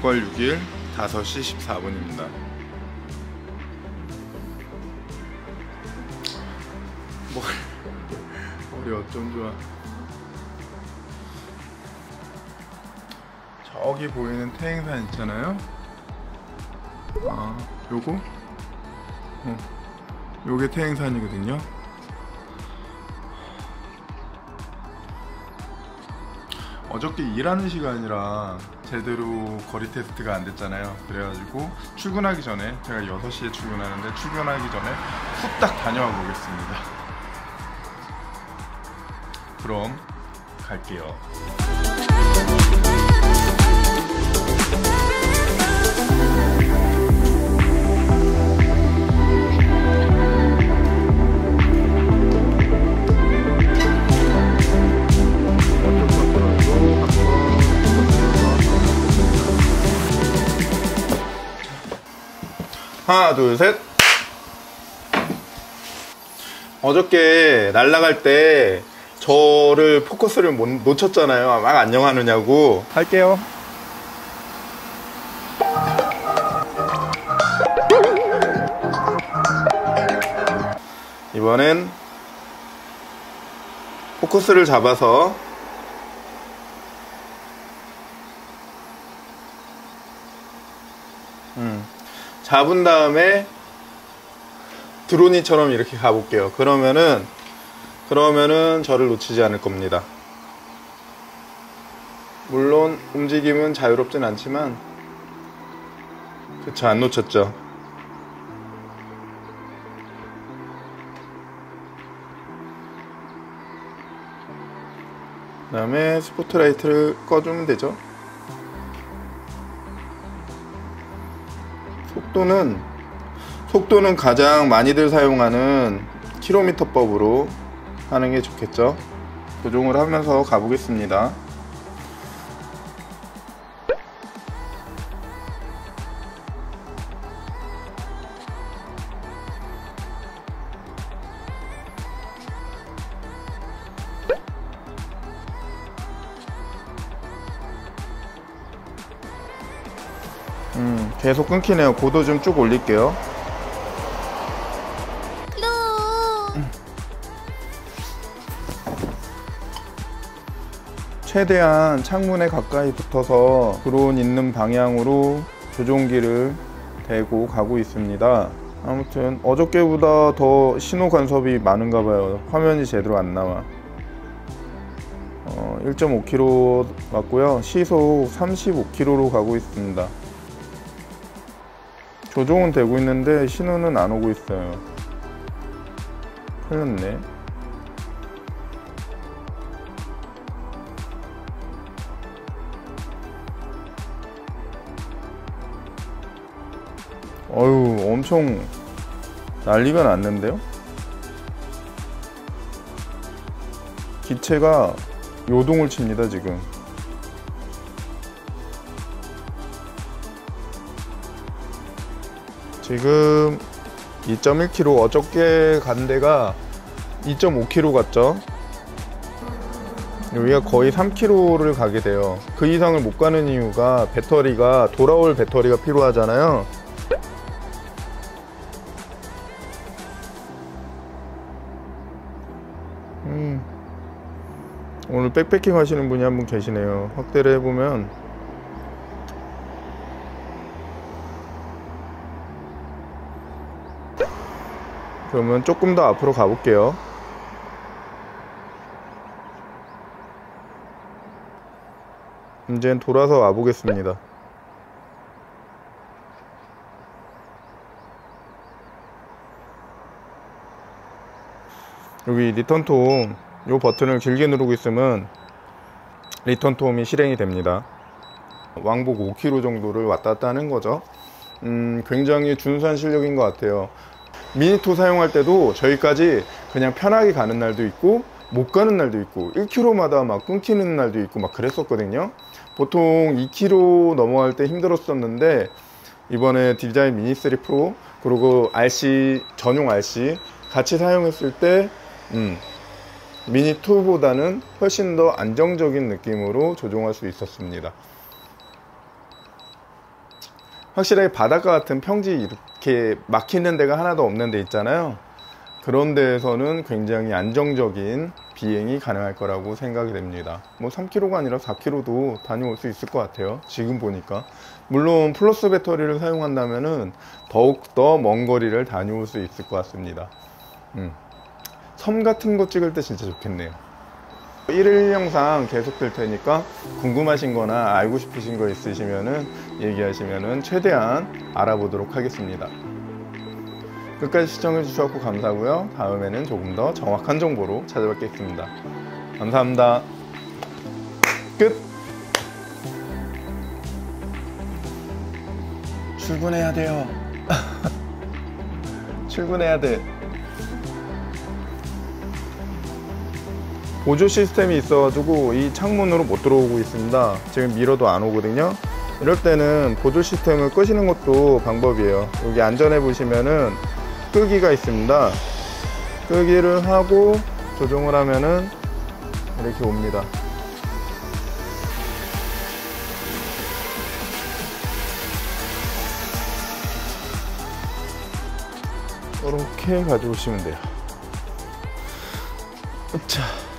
6월 6일 5시 14분입니다. 머리 어쩜 좋아. 저기 보이는 태행산 있잖아요. 요거? 요게 태행산이거든요. 어저께 일하는 시간이라 제대로 거리 테스트가 안 됐잖아요. 그래가지고 출근하기 전에, 제가 6시에 출근하는데 출근하기 전에 후딱 다녀와 보겠습니다. 그럼 갈게요. 하나 둘 셋. 어저께 날아갈 때 저를 포커스를 못 놓쳤잖아요. 막 안녕하느냐고. 할게요. 이번엔 포커스를 잡아서 잡은 다음에 드로니처럼 이렇게 가볼게요. 그러면은 저를 놓치지 않을 겁니다. 물론 움직임은 자유롭진 않지만, 그쵸, 안 놓쳤죠. 그 다음에 스포트라이트를 꺼주면 되죠. 속도는 가장 많이들 사용하는 킬로미터법으로 하는 게 좋겠죠. 조종을 하면서 가보겠습니다. 계속 끊기네요. 고도 좀 쭉 올릴게요. 최대한 창문에 가까이 붙어서 드론 있는 방향으로 조종기를 대고 가고 있습니다. 아무튼 어저께보다 더 신호 간섭이 많은가 봐요. 화면이 제대로 안 나와. 1.5km 맞고요. 시속 35km로 가고 있습니다. 조종은 되고 있는데 신호는 안 오고 있어요. 큰일 났네. 어휴, 엄청 난리가 났는데요? 기체가 요동을 칩니다, 지금. 지금 2.1km, 어저께 간 데가 2.5km 갔죠. 여기가 거의 3km를 가게 돼요. 그 이상을 못 가는 이유가 배터리가, 돌아올 배터리가 필요하잖아요. 오늘 백패킹 하시는 분이 한 분 계시네요. 확대를 해보면 그러면 조금 더 앞으로 가볼게요. 이젠 돌아서 와보겠습니다. 여기 리턴 톰, 요 버튼을 길게 누르고 있으면 리턴 톰이 실행이 됩니다. 왕복 5km 정도를 왔다 갔다 하는 거죠. 굉장히 준수한 실력인 것 같아요. 미니투 사용할 때도 저희까지 그냥 편하게 가는 날도 있고 못 가는 날도 있고 1km마다 막 끊기는 날도 있고 막 그랬었거든요. 보통 2km 넘어갈 때 힘들었었는데 이번에 DJI 미니 3 프로 그리고 RC 전용 RC 같이 사용했을 때 미니 2보다는 훨씬 더 안정적인 느낌으로 조종할 수 있었습니다. 확실하게 바닷가 같은 평지 이렇게 막히는 데가 하나도 없는 데 있잖아요. 그런 데에서는 굉장히 안정적인 비행이 가능할 거라고 생각이 됩니다. 뭐 3km가 아니라 4km도 다녀올 수 있을 것 같아요. 지금 보니까. 물론 플러스 배터리를 사용한다면은 더욱더 먼 거리를 다녀올 수 있을 것 같습니다. 섬 같은 거 찍을 때 진짜 좋겠네요. 일일 영상 계속 될 테니까 궁금하신 거나 알고 싶으신 거 있으시면은 얘기하시면은 최대한 알아보도록 하겠습니다. 끝까지 시청해 주셔서 감사하고요. 다음에는 조금 더 정확한 정보로 찾아뵙겠습니다. 감사합니다. 끝! 출근해야 돼요. 출근해야 돼. 보조 시스템이 있어가지고 이 창문으로 못 들어오고 있습니다. 지금 밀어도 안 오거든요. 이럴 때는 보조 시스템을 끄시는 것도 방법이에요. 여기 안전해 보시면은 끄기가 있습니다. 끄기를 하고 조정을 하면은 이렇게 옵니다. 이렇게 가져오시면 돼요. 자.